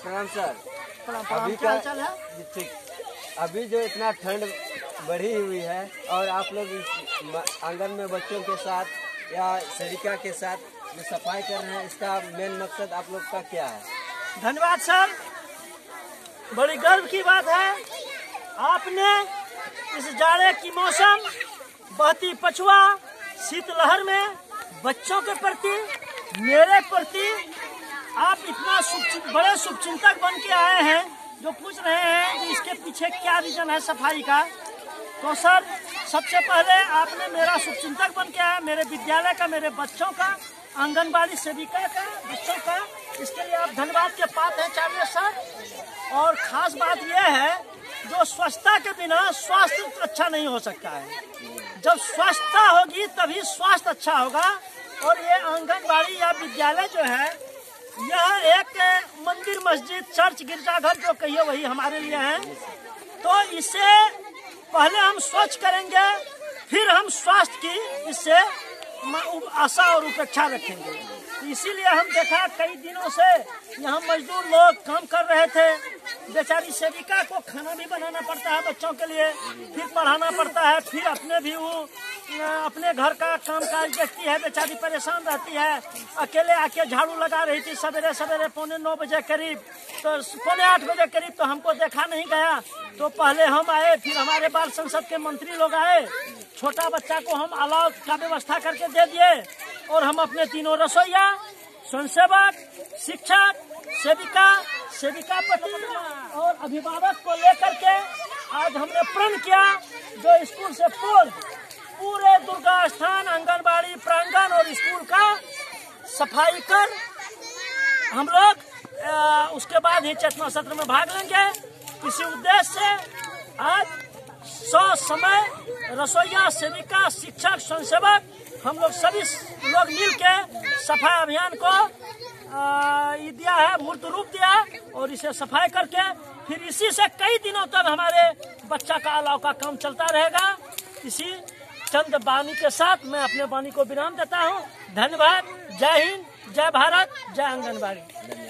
प्रणाम सर। अभी क्या हाल है? ठीक। अभी जो इतना ठंड बढ़ी हुई है और आप लोग आंगन में बच्चों के साथ या सेविका के साथ जो सफाई कर रहे हैं, इसका मेन मकसद आप लोग का क्या है? धन्यवाद सर, बड़ी गर्व की बात है। आपने इस जाड़े की मौसम, बहती पछुआ, शीतलहर में बच्चों के प्रति, मेरे प्रति आप इतना बड़े शुभचिंतक बन के आए हैं, जो पूछ रहे हैं कि इसके पीछे क्या रीजन है सफाई का। तो सर, सबसे पहले आपने मेरा शुभचिंतक बन के आया, मेरे विद्यालय का, मेरे बच्चों का, आंगनबाड़ी सेविका का, बच्चों का, इसके लिए आप धन्यवाद के पात्र हैं चार्य सर। और खास बात यह है, जो स्वच्छता के बिना स्वास्थ्य अच्छा नहीं हो सकता है। जब स्वच्छता होगी तभी स्वास्थ्य अच्छा होगा। और ये आंगनबाड़ी या विद्यालय जो है, यह एक मंदिर, मस्जिद, चर्च, गिरजाघर जो कहिए वही हमारे लिए है। तो इसे पहले हम स्वच्छ करेंगे, फिर हम स्वास्थ्य की इससे आशा और उपेक्षा रखेंगे। इसीलिए हम देखा कई दिनों से यहाँ मजदूर लोग काम कर रहे थे। बेचारी सेविका को खाना भी बनाना पड़ता है बच्चों के लिए, फिर पढ़ाना पड़ता है, फिर अपने भी वो अपने घर का काम काज देखती है, बेचारी परेशान रहती है। अकेले आके झाड़ू लगा रही थी सवेरे सवेरे 9:45 बजे करीब, तो 7:45 बजे करीब तो हमको देखा नहीं गया। तो पहले हम आए, फिर हमारे बाल संसद के मंत्री लोग आए, छोटा बच्चा को हम अलाव का व्यवस्था करके दे दिए। और हम अपने तीनों रसोइया, स्वयंसेवक, शिक्षक, सेविका पति और अभिभावक को लेकर के आज हमने प्रण किया, जो स्कूल से पूरे दुर्गा स्थान, आंगनबाड़ी प्रांगण और स्कूल का सफाई कर हम लोग उसके बाद ही चेतना सत्र में भाग लेंगे। इसी उद्देश्य से आज 100 समय रसोइया, सेविका, शिक्षक, स्वयंसेवक, हम लोग सभी लोग मिल के सफाई अभियान को दिया है, मूर्त रूप दिया। और इसे सफाई करके फिर इसी से कई दिनों तक हमारे बच्चा का अलाव का काम चलता रहेगा। इसी चंद वाणी के साथ मैं अपने वाणी को विराम देता हूँ। धन्यवाद। जय हिंद, जय भारत, जय आंगनबाड़ी।